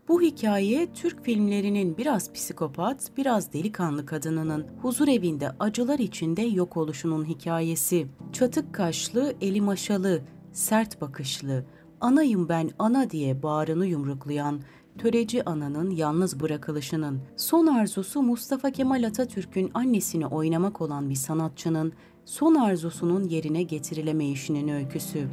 Bu hikaye Türk filmlerinin biraz psikopat, biraz delikanlı kadınının huzur evinde acılar içinde yok oluşunun hikayesi. Çatık kaşlı, eli maşalı, sert bakışlı, anayım ben ana diye bağrını yumruklayan töreci ananın yalnız bırakılışının, son arzusu Mustafa Kemal Atatürk'ün annesini oynamak olan bir sanatçının son arzusunun yerine getirilemeyişinin öyküsü.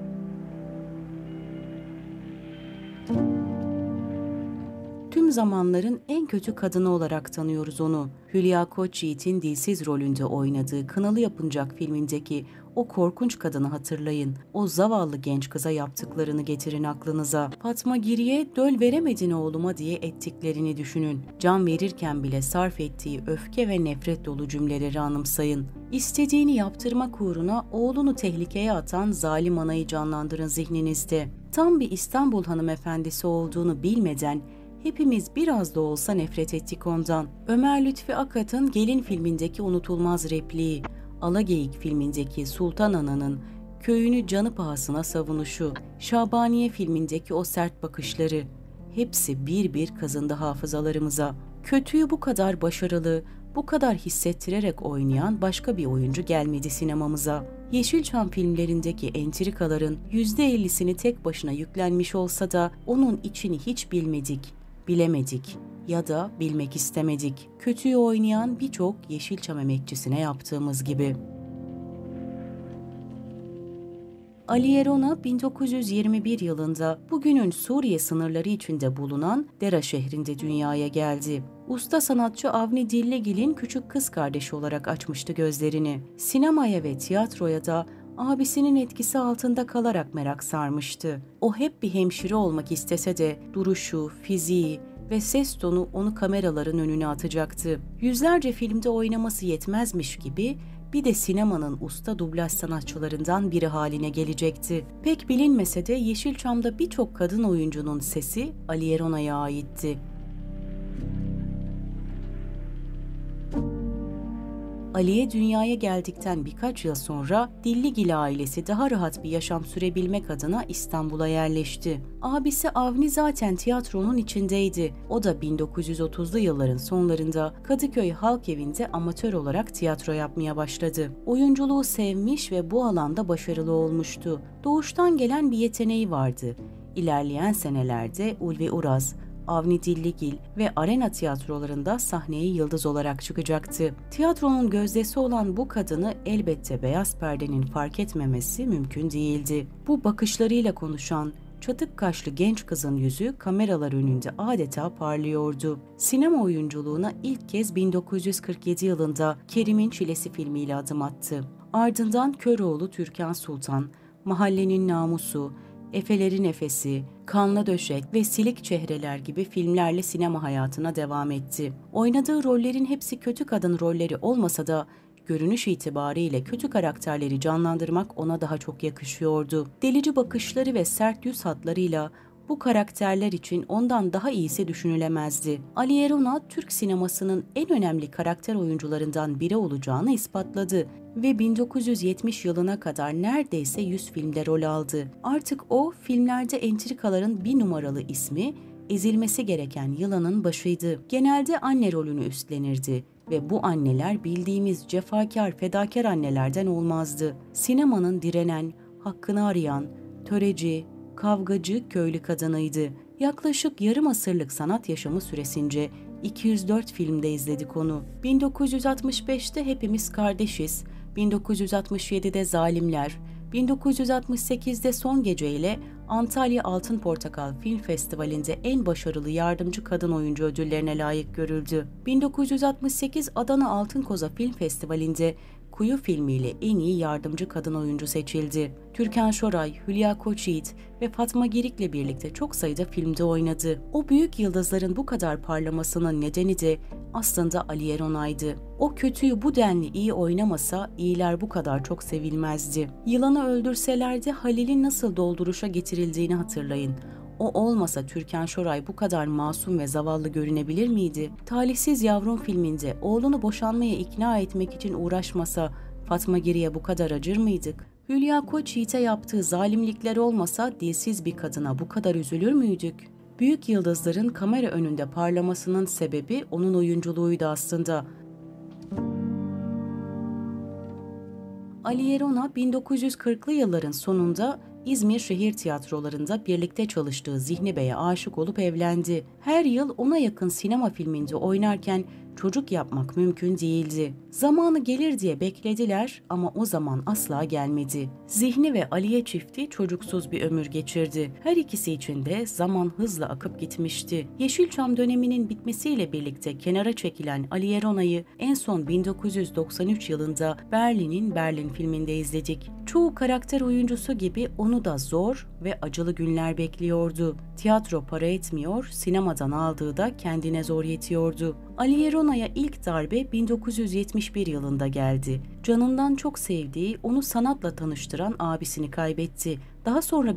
Tüm zamanların en kötü kadını olarak tanıyoruz onu. Hülya Koçyiğit'in dilsiz rolünde oynadığı Kınalı Yapıncak filmindeki o korkunç kadını hatırlayın. O zavallı genç kıza yaptıklarını getirin aklınıza. Fatma Giri'ye döl veremedin oğluma diye ettiklerini düşünün. Can verirken bile sarf ettiği öfke ve nefret dolu cümleleri anımsayın. İstediğini yaptırmak uğruna oğlunu tehlikeye atan zalim anayı canlandırın zihninizde. Tam bir İstanbul hanımefendisi olduğunu bilmeden hepimiz biraz da olsa nefret ettik ondan. Ömer Lütfi Akat'ın Gelin filmindeki unutulmaz repliği, Alageyik filmindeki Sultan Ana'nın köyünü canı pahasına savunuşu, Şabaniye filmindeki o sert bakışları, hepsi bir bir kazındı hafızalarımıza. Kötüyü bu kadar başarılı, bu kadar hissettirerek oynayan başka bir oyuncu gelmedi sinemamıza. Yeşilçam filmlerindeki entrikaların %50'sini tek başına yüklenmiş olsa da onun içini hiç bilmedik. Bilemedik ya da bilmek istemedik. Kötüyü oynayan birçok Yeşilçam emekçisine yaptığımız gibi. Ali Erona 1921 yılında bugünün Suriye sınırları içinde bulunan Dera şehrinde dünyaya geldi. Usta sanatçı Avni Dilligil'in küçük kız kardeşi olarak açmıştı gözlerini. Sinemaya ve tiyatroya da abisinin etkisi altında kalarak merak sarmıştı. O hep bir hemşire olmak istese de duruşu, fiziği ve ses tonu onu kameraların önüne atacaktı. Yüzlerce filmde oynaması yetmezmiş gibi bir de sinemanın usta dublaj sanatçılarından biri haline gelecekti. Pek bilinmese de Yeşilçam'da birçok kadın oyuncunun sesi Ali Erona'ya aitti. Aliye dünyaya geldikten birkaç yıl sonra Dilligil ailesi daha rahat bir yaşam sürebilmek adına İstanbul'a yerleşti. Abisi Avni zaten tiyatronun içindeydi. O da 1930'lu yılların sonlarında Kadıköy Halk Evi'nde amatör olarak tiyatro yapmaya başladı. Oyunculuğu sevmiş ve bu alanda başarılı olmuştu. Doğuştan gelen bir yeteneği vardı. İlerleyen senelerde Ulvi Uras, Avni Dilligil ve arena tiyatrolarında sahneye yıldız olarak çıkacaktı. Tiyatronun gözdesi olan bu kadını elbette beyaz perdenin fark etmemesi mümkün değildi. Bu bakışlarıyla konuşan, çatık kaşlı genç kızın yüzü kameralar önünde adeta parlıyordu. Sinema oyunculuğuna ilk kez 1947 yılında Kerim'in Çilesi filmiyle adım attı. Ardından Köroğlu Türkan Sultan, Mahallenin Namusu, Efelerin Efesi, Kanlı Döşek ve Silik Çehreler gibi filmlerle sinema hayatına devam etti. Oynadığı rollerin hepsi kötü kadın rolleri olmasa da görünüş itibariyle kötü karakterleri canlandırmak ona daha çok yakışıyordu. Delici bakışları ve sert yüz hatlarıyla bu karakterler için ondan daha iyisi düşünülemezdi. Ali Erona, Türk sinemasının en önemli karakter oyuncularından biri olacağını ispatladı ve 1970 yılına kadar neredeyse 100 filmde rol aldı. Artık o, filmlerde entrikaların bir numaralı ismi, ezilmesi gereken yılanın başıydı. Genelde anne rolünü üstlenirdi ve bu anneler bildiğimiz cefakar, fedakar annelerden olmazdı. Sinemanın direnen, hakkını arayan, töreci, kavgacı köylü kadınıydı. Yaklaşık yarım asırlık sanat yaşamı süresince 204 filmde izledik onu. 1965'te Hepimiz Kardeşiz, 1967'de Zalimler, 1968'de Son Gece ile Antalya Altın Portakal Film Festivali'nde en başarılı yardımcı kadın oyuncu ödüllerine layık görüldü. 1968 Adana Altın Koza Film Festivali'nde Kuyu filmiyle en iyi yardımcı kadın oyuncu seçildi. Türkan Şoray, Hülya Koçyiğit ve Fatma Girik'le birlikte çok sayıda filmde oynadı. O büyük yıldızların bu kadar parlamasının nedeni de aslında Ali Erona'ydı. O kötüyü bu denli iyi oynamasa iyiler bu kadar çok sevilmezdi. Yılanı öldürselerdi Halil'in nasıl dolduruşa getirildiğini hatırlayın. O olmasa Türkan Şoray bu kadar masum ve zavallı görünebilir miydi? Talihsiz Yavrum filminde oğlunu boşanmaya ikna etmek için uğraşmasa Fatma Giri'ye bu kadar acır mıydık? Hülya Koçyiğit'e yaptığı zalimlikler olmasa dilsiz bir kadına bu kadar üzülür müydük? Büyük yıldızların kamera önünde parlamasının sebebi onun oyunculuğuydu aslında. Ali Yerona 1940'lı yılların sonunda İzmir şehir tiyatrolarında birlikte çalıştığı Zihni Bey'e aşık olup evlendi. Her yıl ona yakın sinema filminde oynarken çocuk yapmak mümkün değildi. Zamanı gelir diye beklediler ama o zaman asla gelmedi. Zihni ve Aliye çifti çocuksuz bir ömür geçirdi. Her ikisi için de zaman hızla akıp gitmişti. Yeşilçam döneminin bitmesiyle birlikte kenara çekilen Ali Yerona'yı en son 1993 yılında Berlin'in Berlin filminde izledik. Çoğu karakter oyuncusu gibi onu da zor ve acılı günler bekliyordu. Tiyatro para etmiyor, sinemadan aldığı da kendine zor yetiyordu. Ali Yerona'ya ilk darbe 1971 yılında geldi. Canından çok sevdiği, onu sanatla tanıştıran abisini kaybetti. Daha sonra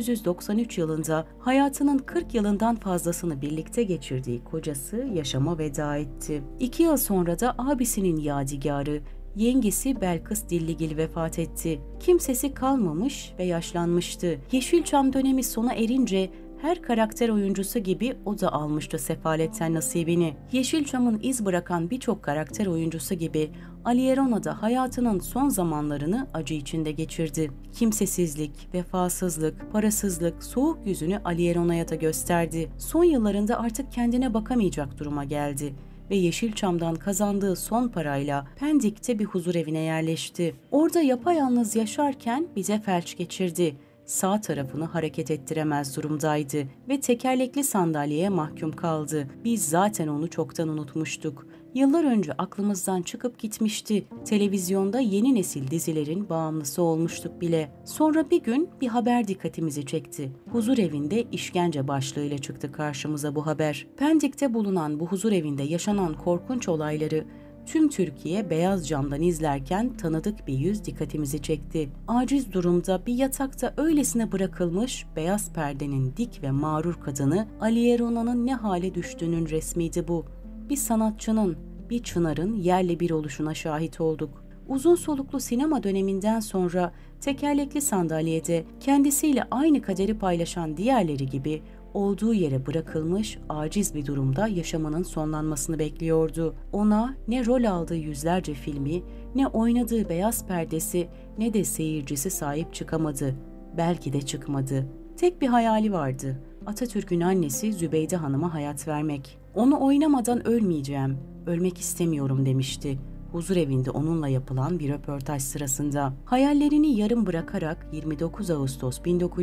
1993 yılında hayatının 40 yılından fazlasını birlikte geçirdiği kocası yaşama veda etti. 2 yıl sonra da abisinin yadigarı, yengesi Belkıs Dilligil vefat etti. Kimsesi kalmamış ve yaşlanmıştı. Yeşilçam dönemi sona erince her karakter oyuncusu gibi o da almıştı sefaletten nasibini. Yeşilçam'ın iz bırakan birçok karakter oyuncusu gibi Ali Yerona da hayatının son zamanlarını acı içinde geçirdi. Kimsesizlik, vefasızlık, parasızlık, soğuk yüzünü Ali Yerona'ya da gösterdi. Son yıllarında artık kendine bakamayacak duruma geldi ve Yeşilçam'dan kazandığı son parayla Pendik'te bir huzurevine yerleşti. Orada yapayalnız yaşarken bize felç geçirdi. Sağ tarafını hareket ettiremez durumdaydı ve tekerlekli sandalyeye mahkum kaldı. Biz zaten onu çoktan unutmuştuk. Yıllar önce aklımızdan çıkıp gitmişti. Televizyonda yeni nesil dizilerin bağımlısı olmuştuk bile. Sonra bir gün bir haber dikkatimizi çekti. Huzurevinde işkence başlığıyla çıktı karşımıza bu haber. Pendik'te bulunan bu huzurevinde yaşanan korkunç olayları tüm Türkiye beyaz camdan izlerken tanıdık bir yüz dikkatimizi çekti. Aciz durumda bir yatakta öylesine bırakılmış beyaz perdenin dik ve mağrur kadını Ali Yerona'nın ne hale düştüğünün resmiydi bu. Bir sanatçının, bir çınarın yerle bir oluşuna şahit olduk. Uzun soluklu sinema döneminden sonra tekerlekli sandalyede kendisiyle aynı kaderi paylaşan diğerleri gibi olduğu yere bırakılmış, aciz bir durumda yaşamının sonlanmasını bekliyordu. Ona ne rol aldığı yüzlerce filmi, ne oynadığı beyaz perdesi, ne de seyircisi sahip çıkamadı. Belki de çıkmadı. Tek bir hayali vardı. Atatürk'ün annesi Zübeyde Hanım'a hayat vermek. Onu oynamadan ölmeyeceğim, ölmek istemiyorum demişti. Huzurevinde onunla yapılan bir röportaj sırasında. Hayallerini yarım bırakarak 29 Ağustos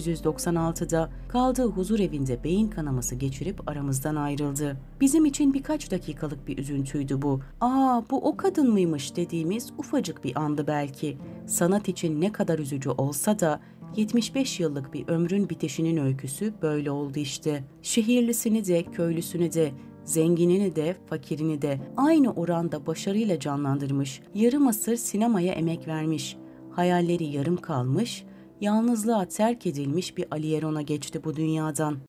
1996'da kaldığı huzurevinde beyin kanaması geçirip aramızdan ayrıldı. Bizim için birkaç dakikalık bir üzüntüydü bu. Bu o kadın mıymış dediğimiz ufacık bir andı belki. Sanat için ne kadar üzücü olsa da 75 yıllık bir ömrün bitişinin öyküsü böyle oldu işte. Şehirlisini de, köylüsünü de, zenginini de, fakirini de aynı oranda başarıyla canlandırmış, yarım asır sinemaya emek vermiş, hayalleri yarım kalmış, yalnızlığa terk edilmiş bir Ali Yerona geçti bu dünyadan.